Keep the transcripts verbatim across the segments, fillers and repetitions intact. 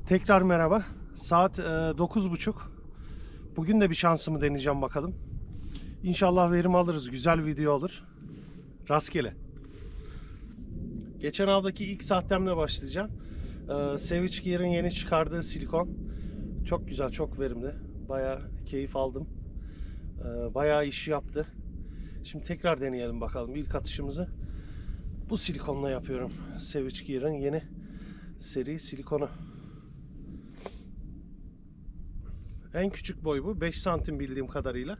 Tekrar merhaba. Saat e, dokuz buçuk. Bugün de bir şansımı deneyeceğim bakalım. İnşallah verim alırız. Güzel video olur. Rastgele. Geçen avdaki ilk sahtemle başlayacağım. E, Savage Gear'ın yeni çıkardığı silikon. Çok güzel, çok verimli. Bayağı keyif aldım. E, bayağı iş yaptı. Şimdi tekrar deneyelim bakalım. İlk atışımızı bu silikonla yapıyorum. Savage Gear'ın yeni seri silikonu. En küçük boy bu. beş santim bildiğim kadarıyla.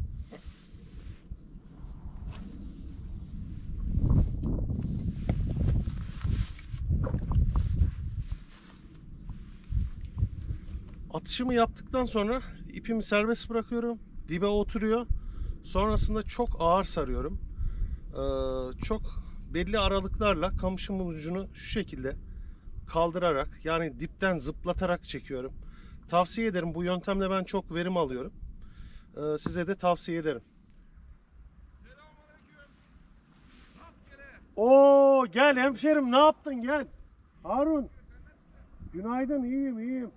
Atışımı yaptıktan sonra ipimi serbest bırakıyorum. Dibe oturuyor. Sonrasında çok ağır sarıyorum. Ee, çok belli aralıklarla kamışımın ucunu şu şekilde kaldırarak, yani dipten zıplatarak çekiyorum. Tavsiye ederim. Bu yöntemle ben çok verim alıyorum. Ee, size de tavsiye ederim. Oo, gel hemşerim, ne yaptın, gel. Harun. Günaydın, iyiyim iyiyim.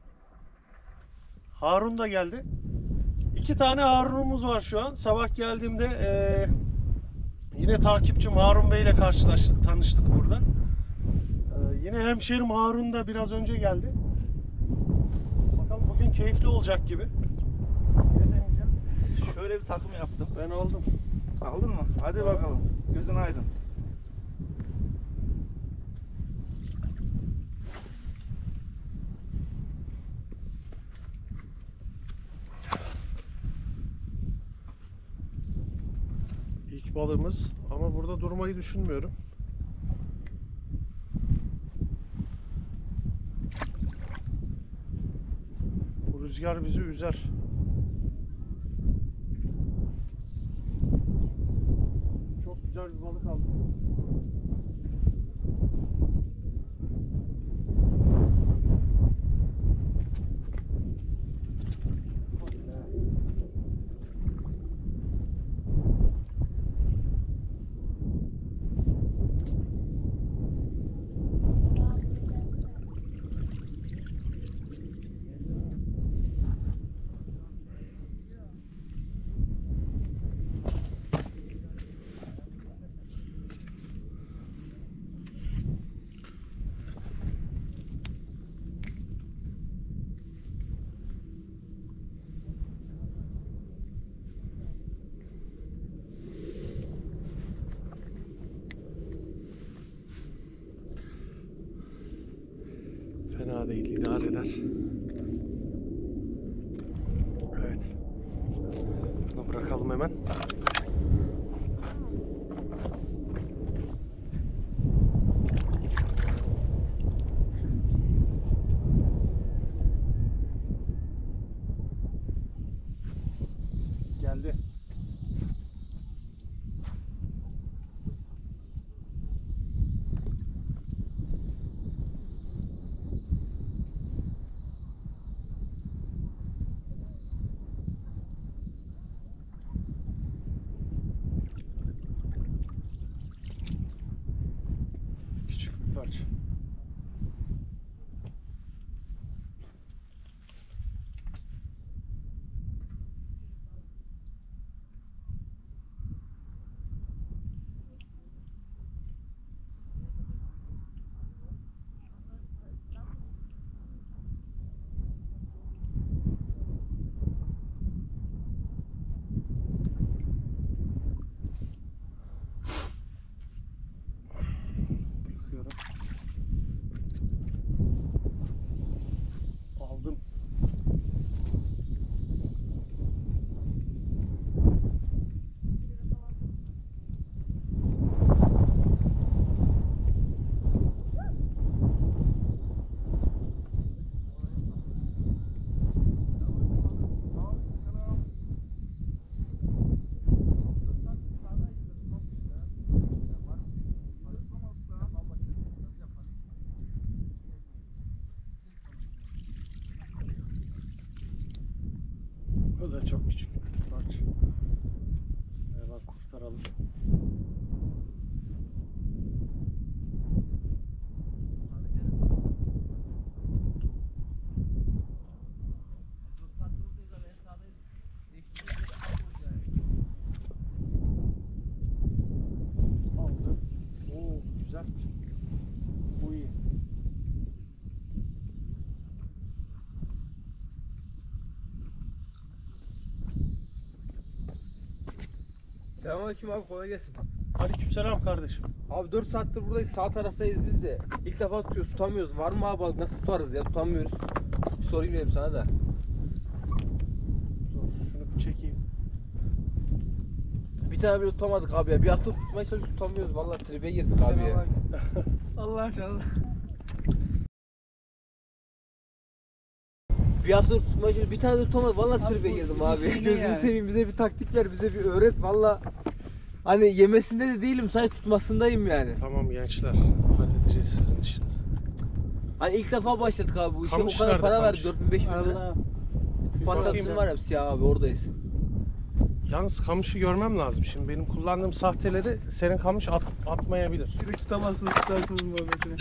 Harun da geldi. İki tane Harun'umuz var şu an. Sabah geldiğimde ee, yine takipçim Harun Bey ile karşılaştık, tanıştık burada. Ee, yine hemşerim Harun da biraz önce geldi. Bakalım bugün keyifli olacak gibi. Ne deneyeceğim? Şöyle bir takım yaptım. Ben aldım. Aldın mı? Hadi bakalım. Gözün aydın. İlk balığımız ama burada durmayı düşünmüyorum. Bu rüzgar bizi üzer. Çok güzel bir balık aldım. Fena değil, idare eder. Evet. Bunu bırakalım hemen. Geldi. Küçük bir parça. Bırakıyorum. Aldım. O da çok küçük bir parça. Hemen kurtaralım. Selamünaleyküm abi, kolay gelsin. Aleykümselam kardeşim. Abi dört saattir buradayız, sağ taraftayız biz de. İlk defa tutuyoruz, tutamıyoruz. Var mı abi balık, nasıl tutarız ya, tutamıyoruz. Bir sorayım dedim sana da. Dur şunu bir çekeyim. Bir tane bile tutamadık abi ya. Bir hafta tutmaya çalışıyoruz, tutamıyoruz. Vallahi tribe girdik abi ya. Allah aşkına. Bir hafta tutmaya çalışıyoruz, bir tane bile tutamadık. Vallahi Abi tribe bu girdim işin abi. şeyi ne Gözünü yani? seveyim, bize bir taktik ver, bize bir öğret valla. Hani yemesinde de değilim, sadece tutmasındayım yani. Tamam gençler, halledeceğiz sizin işinizi. Hani ilk defa başladık abi bu işe. Kamış O kadar nerede, para kamış? verdik, dört bin beş bin lira. Allah. Pasatım var ya siyah abi, oradayız. Yalnız kamışı görmem lazım. Şimdi benim kullandığım sahteleri senin kamış at, atmayabilir. Direkt tutamazsınız, tutarsınız muhabbetini.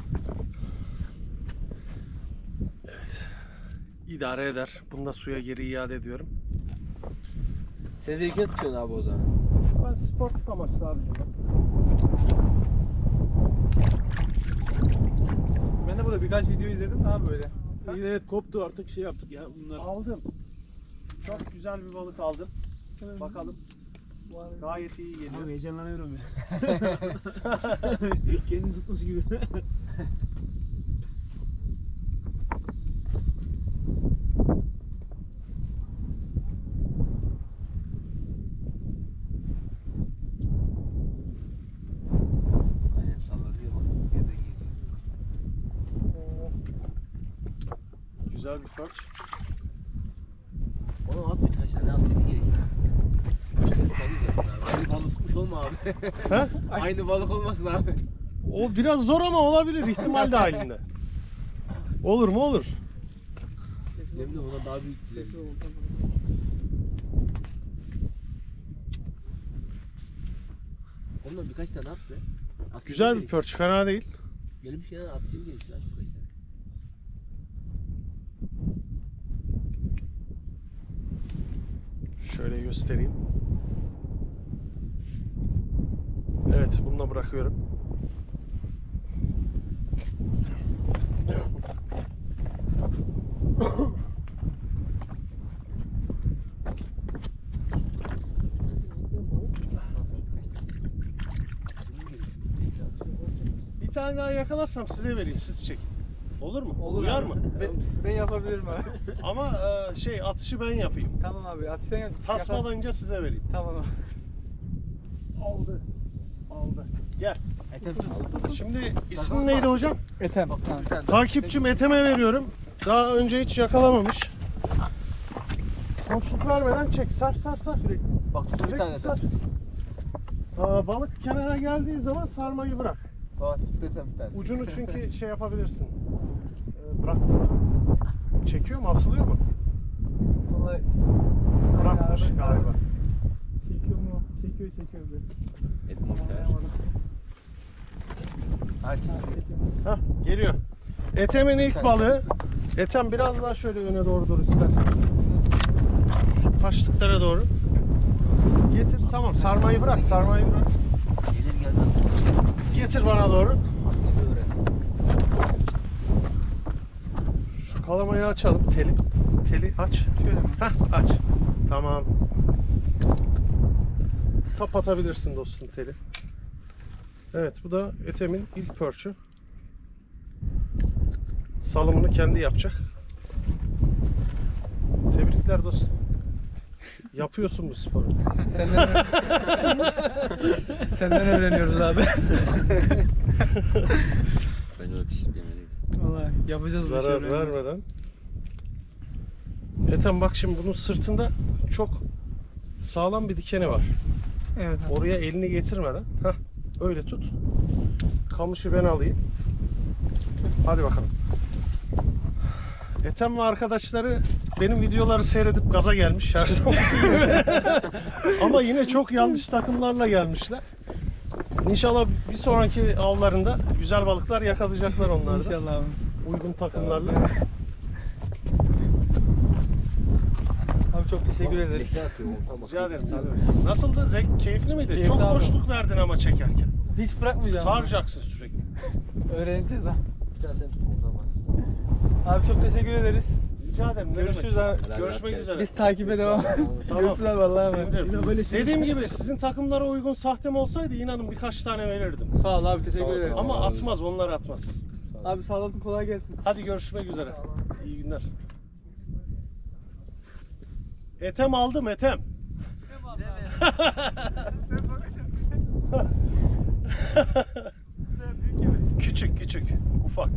Evet. İdare eder. Bunu da suya geri iade ediyorum. Sen zevkine tutuyorsun abi o zaman. Ben sportif amaçlı abicim. Ben de burada birkaç video izledim daha böyle. Evet, koptu artık, şey yaptık ya bunlar. Aldım. Çok güzel bir balık aldım. Bakalım. Gayet iyi Abi geliyor. heyecanlanıyorum ya. Kendini tutmuş gibi. Aynen sallanıyor bak. Yerden geliyor. Güzel bir perch. Onu at bir taş tane at seni gelirsin. Aynı balık tutmuş olma abi. He? Aynı balık olmasın abi. O biraz zor ama olabilir ihtimal dahilinde. Olur mu olur. Ne bileyim ona daha büyük Sesi oldu. Ondan birkaç tane at be. At Güzel seni bir perch, fena değil. Gelmiş ya at seni gelirsin abi birkaç tane. Şöyle göstereyim. Evet, bununla bırakıyorum. Bir tane daha yakalarsam size vereyim, siz çekin. Olur mu? Olur Uyar abi. mı? Ben, ben yapabilirim abi. Ama e, şey atışı ben yapayım. Tamam abi, at sen yap. Tasmalayınca size vereyim. Tamam abi. Aldı. Aldı. Gel. Etem tut. Şimdi ismin neydi hocam? Etem. Bak, Tamam. bir tane. Takipçim Ethem'e veriyorum. Daha önce hiç yakalamamış. Boşluk vermeden çek. Sar sar sar. Bak tut bir tane Sürekli sar. etem. Aa, balık kenara geldiği zaman sarmayı bırak. Bak tut etem bir tane. Ucunu çünkü şey yapabilirsin. Ee, bırak. Çekiyor mu? Asılıyor mu? Vallahi Bırakmış galiba. çekiyor mu? Çekiyor çekiyor böyle. Aç. Hah, geliyor. Ethem'in ilk balığı. Ethem biraz daha şöyle öne doğru dur istersen. Şu taşlıklara doğru. Getir. Tamam, sarmayı bırak. Sarmayı bırak. Gelir geldi. Getir bana doğru. Aslında öğren. Şu kalamayı açalım. Teli. Teli aç. Şöyle mi? Hah, aç. Tamam. Top atabilirsin dostum teli. Evet, bu da Ethem'in ilk perch'ü. Salımını kendi yapacak. Tebrikler dostum. Yapıyorsun bu sporu. Senden, senden öğreniyoruz abi. Ben öyle pişip yemedeyiz. Vallahi yapacağız bu işi, Zarar öğreniyoruz. vermeden. Ethem bak şimdi bunun sırtında çok sağlam bir dikeni var. Evet abi. Oraya elini getirmeden. Hah, öyle tut. Kamışı ben alayım. Hadi bakalım. Ethem ve arkadaşları benim videoları seyredip gaza gelmiş her zaman gibi. Ama yine çok yanlış takımlarla gelmişler. İnşallah bir sonraki avlarında güzel balıklar yakalayacaklar onlar da. İnşallah abi. Uygun takımlarla. Abi çok teşekkür ederiz. Rica ederim. Nasıldı? Zevk, keyifli miydi? Keyifli çok abi. boşluk verdin ama çekerken. Hiç bırakmayacağım. abi. Saracaksın sürekli. Öğreneceğiz abi. Bir tane sen tut oradan bak. Abi çok teşekkür ederiz. Rica ederim. ne Görüşürüz demek. abi. Görüşmek üzere. Biz takibe devam. Tamam. Görüşürüz abi Allah'a emanet. Sevinirim. Yine böyle şey- Dediğim gibi sizin takımlara uygun sahtem olsaydı inanın birkaç tane verirdim. Sağ ol abi, teşekkür Sağ ol, ederiz. sağ ol. Ama atmaz, onlar atmaz. Abi sağ olasın, kolay gelsin. Hadi görüşmek üzere. İyi günler. Etem aldım, etem. Küçük küçük, ufak.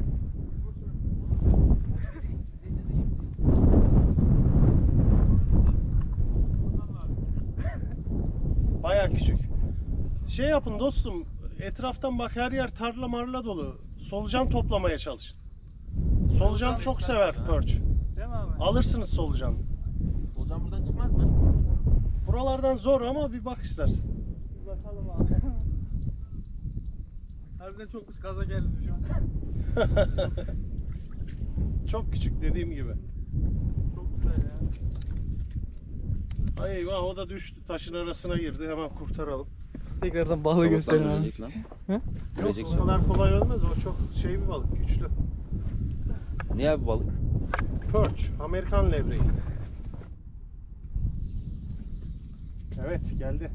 Baya küçük. Şey yapın dostum, etraftan bak her yer tarla marla dolu. Solucan toplamaya çalışın. Solucan çok sever perch. Değil mi abi? Alırsınız solucan. Solucan buradan çıkmaz mı? Buralardan zor ama bir bak istersen. Bir bakalım abi. Harbiden çok biz gaza geldim şu an. Çok küçük dediğim gibi. Çok güzel ya. Ay eyvah, o da düştü, taşın arasına girdi, hemen kurtaralım. Tekrardan balığı gösterin abi. lan. Hı? Ölecek Yok, o kadar kolay ölmez, o çok şey bir balık, güçlü. Ne abi balık? Perch, Amerikan levreği. Evet, geldi.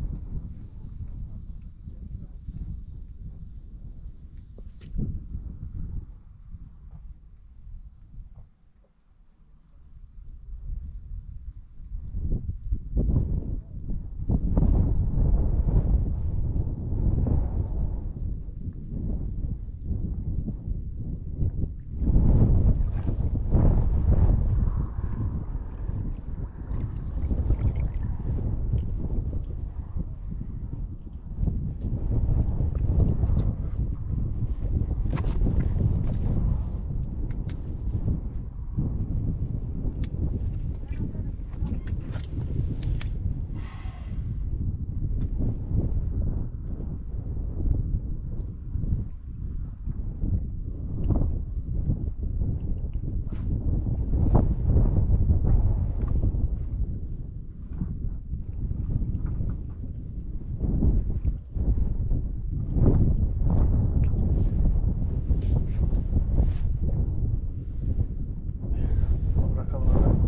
Bırakalım hemen.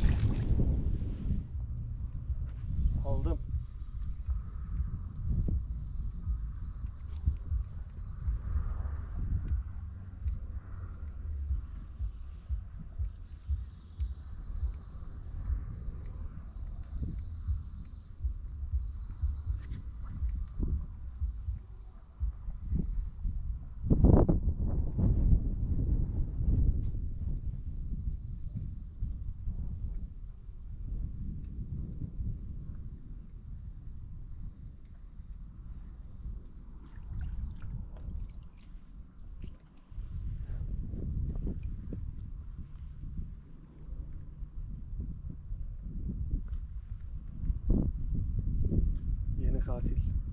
Aldım. Yeni katil.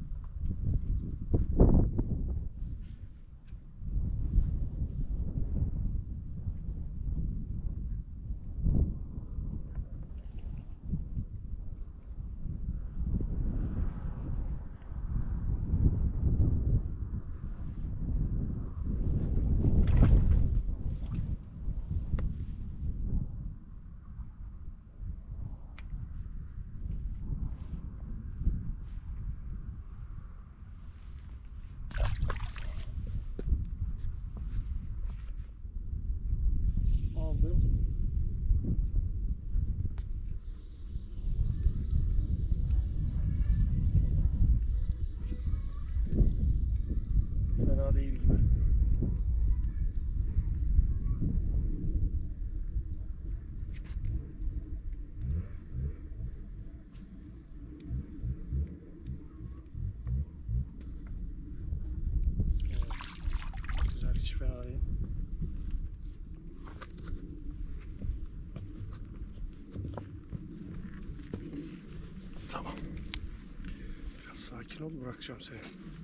Aldım. Fena değil gibi. Evet. Güzel, hiç fena değil. Tamam. Biraz sakin ol, bırakacağım seni.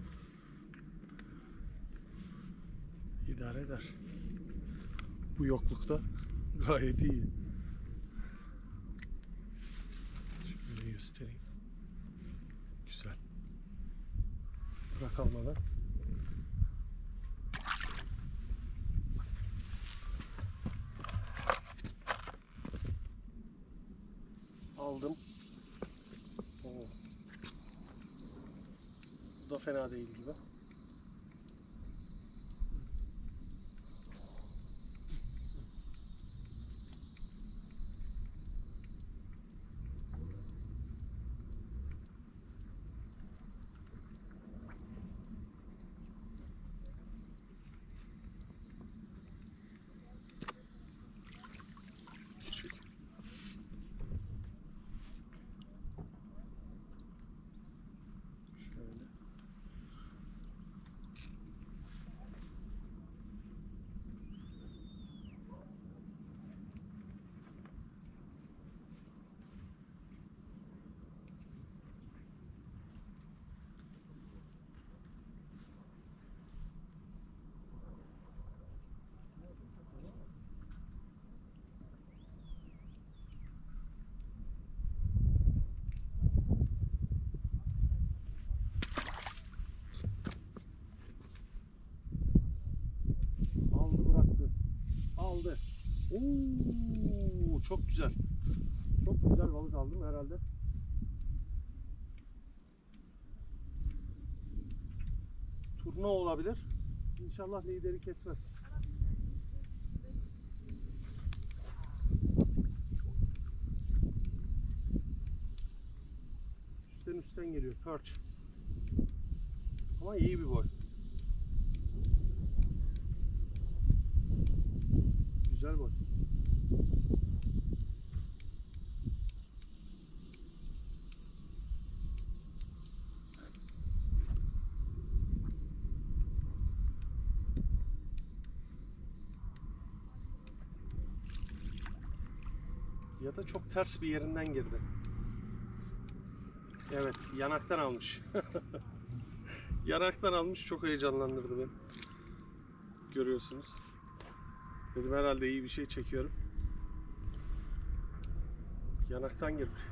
İdare eder. Bu yoklukta gayet iyi. Şöyle göstereyim. Güzel. Bırakalım hemen. Aldım. Oo. Bu da fena değil gibi. Küçük. Şöyle. Aldı bıraktı. Aldı. Oo, çok güzel. Çok güzel balık aldım herhalde. Turna olabilir. İnşallah lideri kesmez. Üstten üstten geliyor. Perch. Ama iyi bir boy. Güzel boy. Ya da çok ters bir yerinden girdi. Evet, yanaktan almış. Yanaktan almış, çok heyecanlandırdı beni. Görüyorsunuz. Dedim herhalde iyi bir şey çekiyorum. Yanaktan girmiş.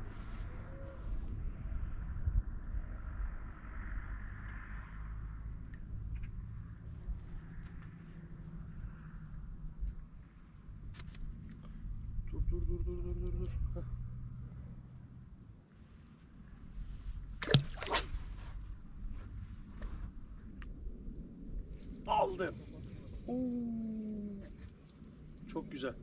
Dur dur dur dur dur dur dur. Heh. Aldım. Oo. Çok güzel.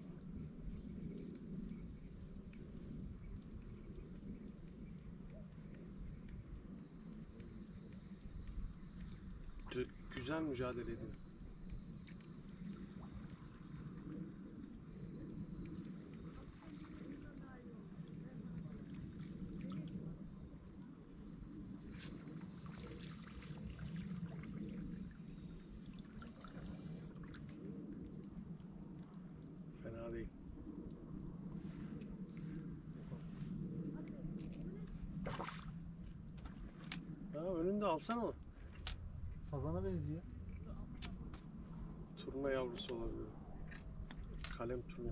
Gü- Güzel mücadele ediyor. Fena değil. Ha, önünde alsana onu. Sazana benziyor. Turna yavrusu olabilir. Kalem turna.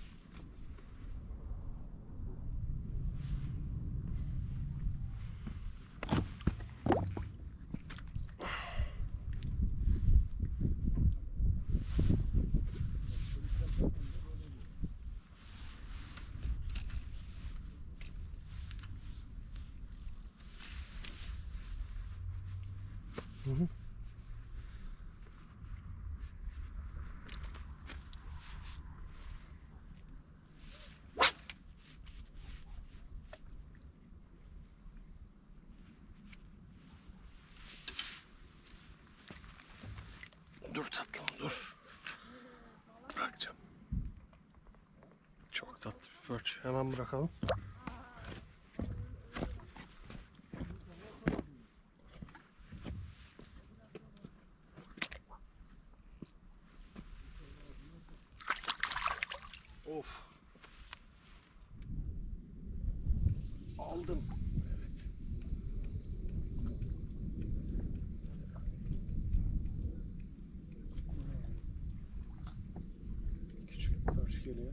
Hı hı. Dur tatlım dur. Bırakacağım. Çok tatlı bir perch. Hemen bırakalım. Of. Aldım. Evet. Küçük bir perch geliyor.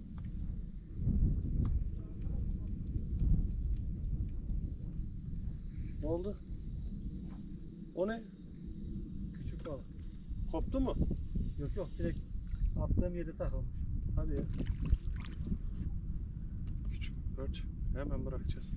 Ne oldu? O ne? Küçük balık. Koptu mu? Yok yok, direkt attığım yerde takılmış. Hadi ya. Küçük perch. Hemen bırakacağız.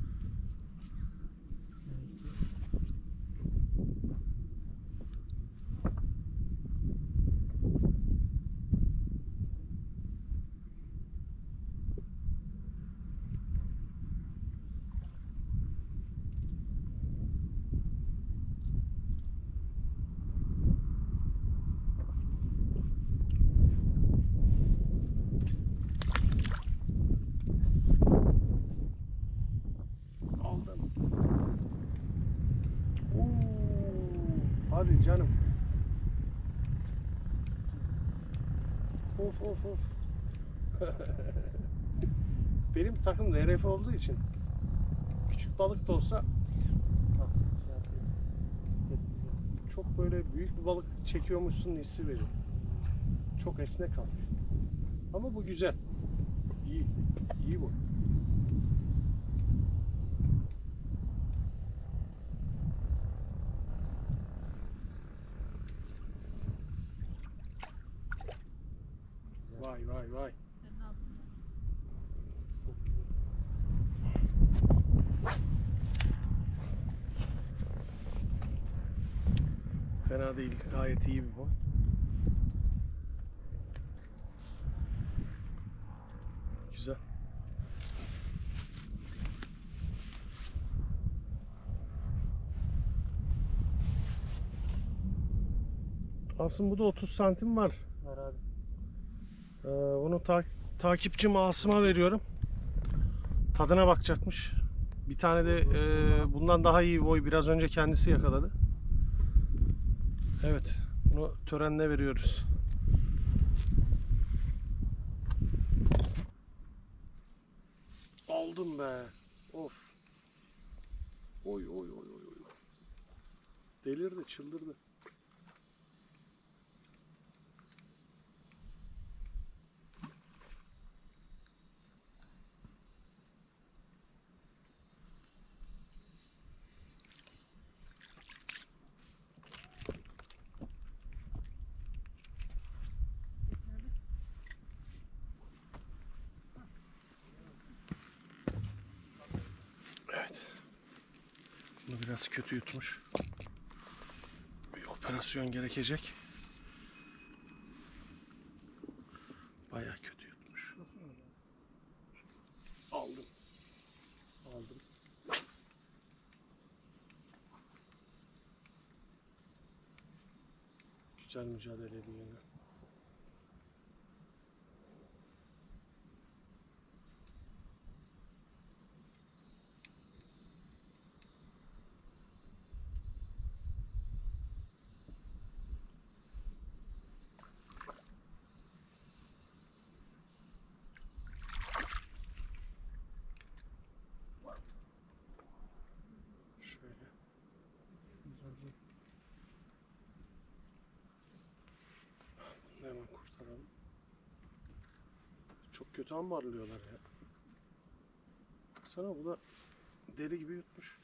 Aldım. Oo, hadi canım. Of of of. Benim takım R F olduğu için küçük balık da olsa Bak, şey yapıyor. Hissettiriyor. çok böyle büyük bir balık çekiyormuşsun hissi veriyor. Çok esnek kalıyor. Ama bu güzel. İyi. İyi bu. Vay vay vay. Çok güzel. Fena değil. Gayet iyi bir boy. Güzel. Aslında bu da otuz santim var. Var abi. Ee, bunu ta- takipçim Asım'a veriyorum. Tadına bakacakmış. Bir tane de e, bundan daha iyi boy biraz önce kendisi yakaladı. Evet, bunu törenle veriyoruz. Aldım be. Of. Oy oy oy oy oy. Delirdi, çıldırdı. Evet. Bunu biraz kötü yutmuş. Bir operasyon gerekecek. Bayağı kötü yutmuş. Aldım. Aldım. Güzel mücadele ediyor yine. Şöyle. Güzel bir Bunu hemen kurtaralım. Çok kötü ambarlıyorlar ya. Baksana bu da deli gibi yutmuş.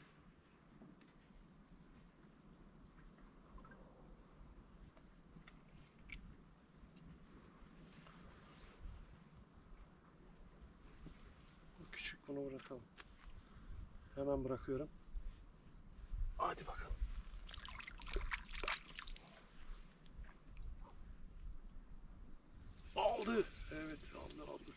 Bu küçük, bunu bırakalım. Hemen bırakıyorum. Hadi bakalım. Aldı. Evet, aldı aldı.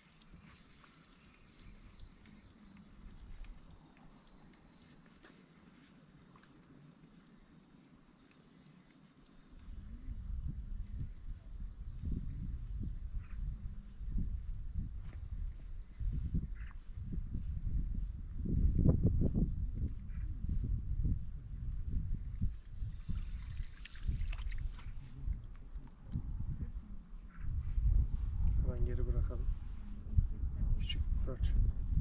Hemen geri bırakalım. Küçük bir perch.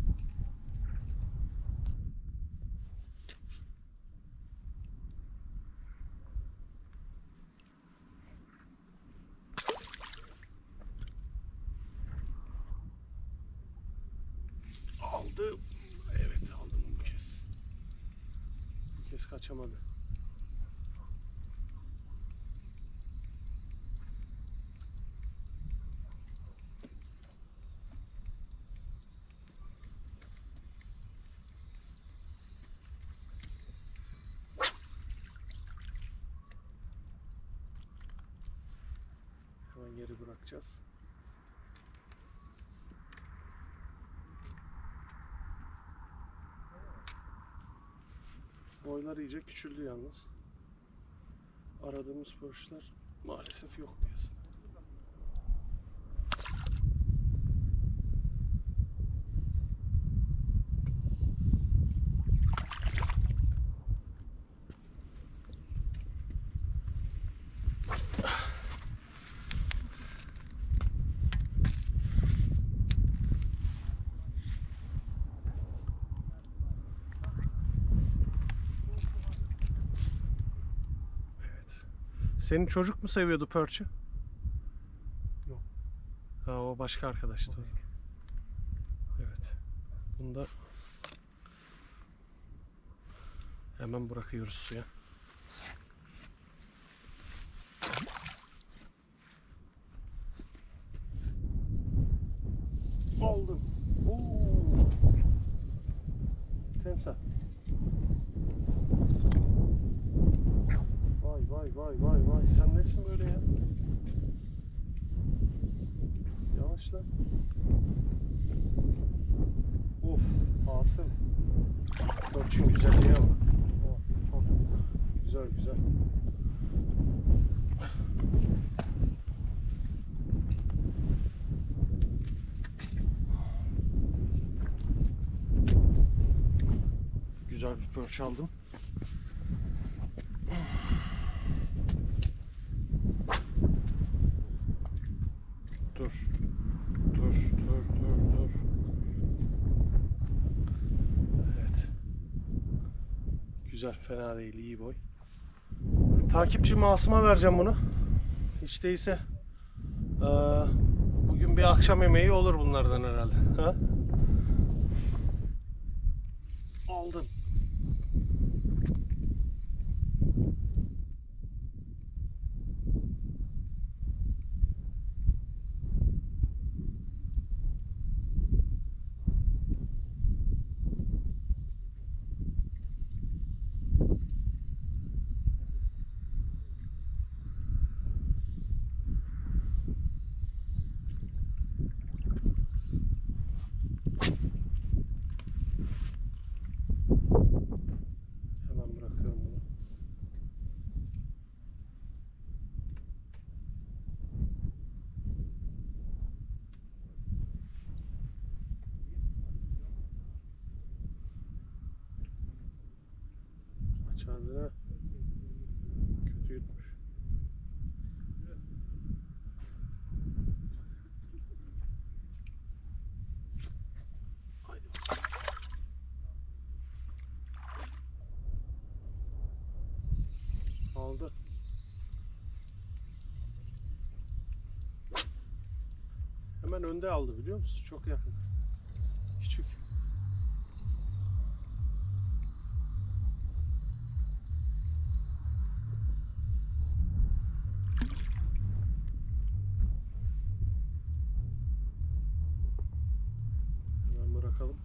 Aldım. Evet, aldım bu kez. Bu kez kaçamadı. Şimdi bırakacağız. Boylar iyice küçüldü yalnız. Aradığımız perchler maalesef yok piyasada. Senin çocuk mu seviyordu perch'ü? Yok. Ha, o başka arkadaştı. O başka. Evet. Bunda hemen bırakıyoruz suya. Aldım. Oo. Tensa. Vay vay vay vay vay, sen nesin böyle ya? Yavaş lan. Of, Asım. Perch'ün güzelliğine bak. O çok güzel. Güzel güzel. Güzel bir perch aldım. Dur. Dur, dur, dur, dur. Evet. Güzel, fena değil, iyi boy. Takipçi Masım'a vereceğim bunu. Hiç değilse eee, bugün bir akşam yemeği olur bunlardan herhalde. Ha? Aldım. Hemen bırakıyorum bunu. Aç ağzını. Kötü yutmuş. Haydi bakalım. Aldı. Hemen önde aldı, biliyor musun? Çok yakın. Küçük. Hemen bırakalım.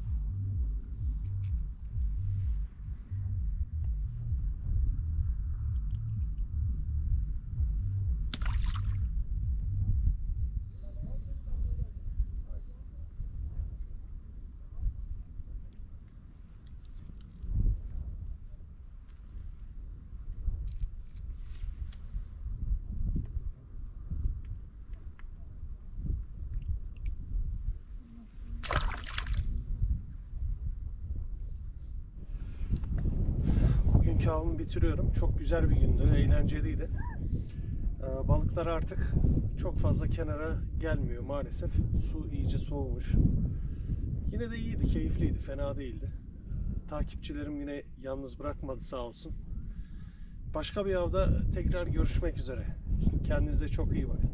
Bugünkü avımı bitiriyorum. Çok güzel bir gündü, eğlenceliydi. Ee, balıklar artık çok fazla kenara gelmiyor maalesef. Su iyice soğumuş. Yine de iyiydi, keyifliydi, fena değildi. Takipçilerim yine yalnız bırakmadı sağ olsun. Başka bir avda tekrar görüşmek üzere. Kendinize çok iyi bakın.